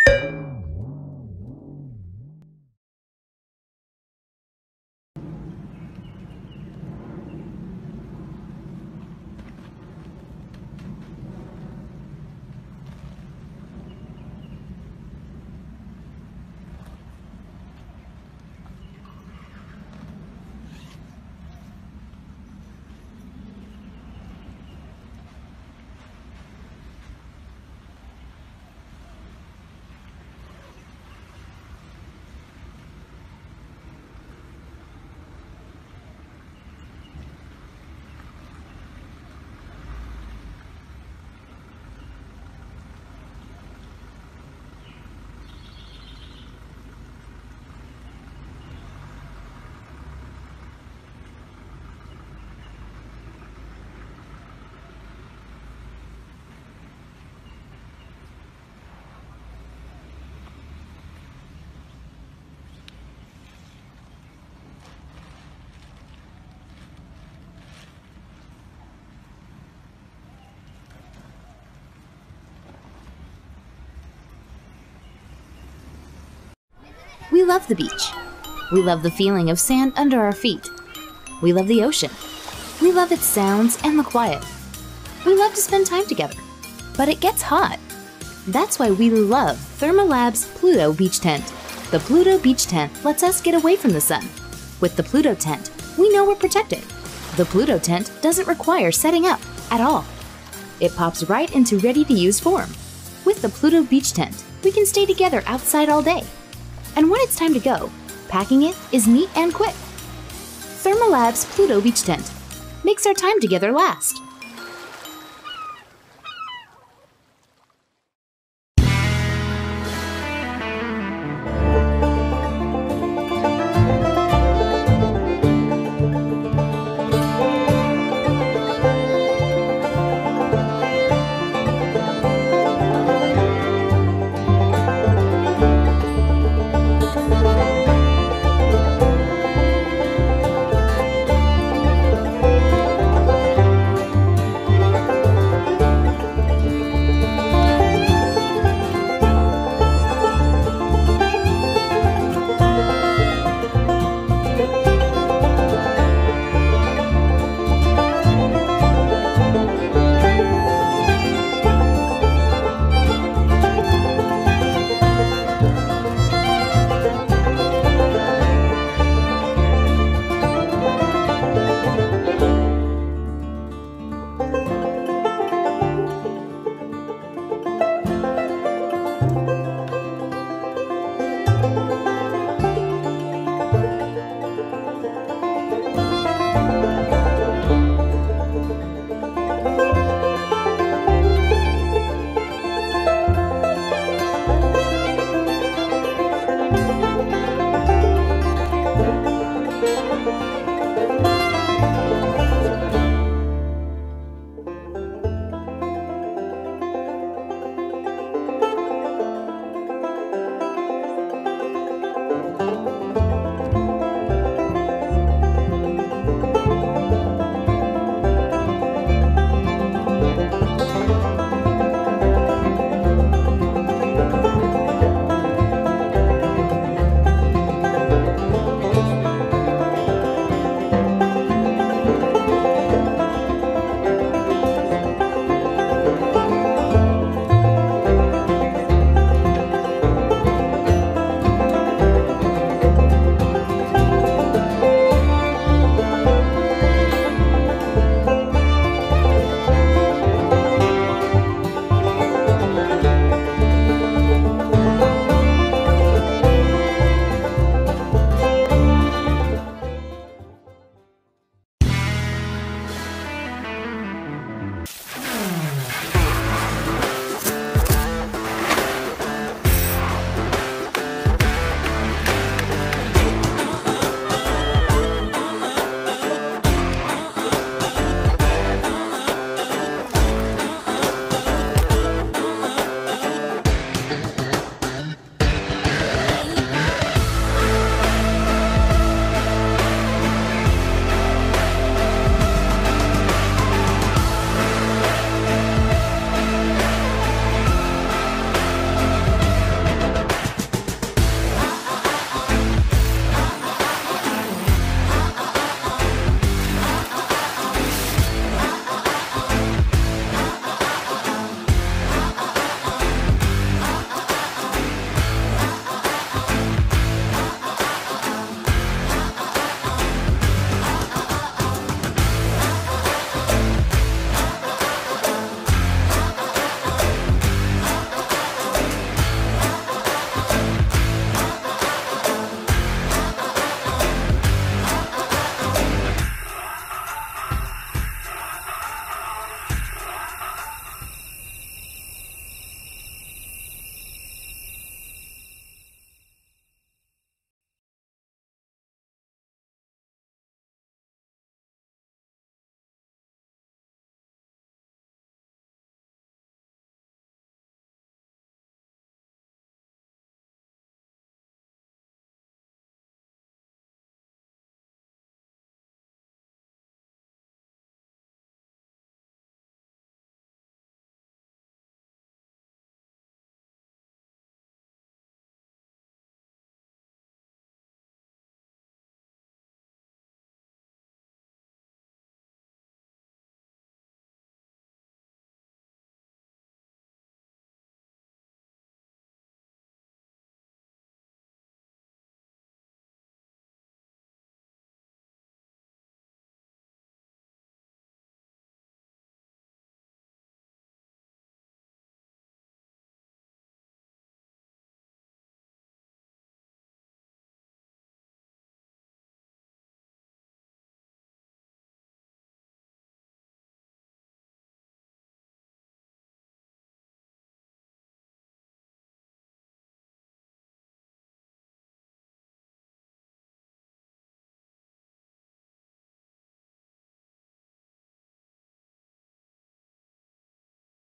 We love the beach. We love the feeling of sand under our feet. We love the ocean. We love its sounds and the quiet. We love to spend time together. But it gets hot. That's why we love Thermalab's Pluto Beach Tent. The Pluto Beach Tent lets us get away from the sun. With the Pluto Tent, we know we're protected. The Pluto Tent doesn't require setting up at all. It pops right into ready-to-use form. With the Pluto Beach Tent, we can stay together outside all day. And when it's time to go, packing it is neat and quick. Thermalab's Pluto Beach Tent makes our time together last.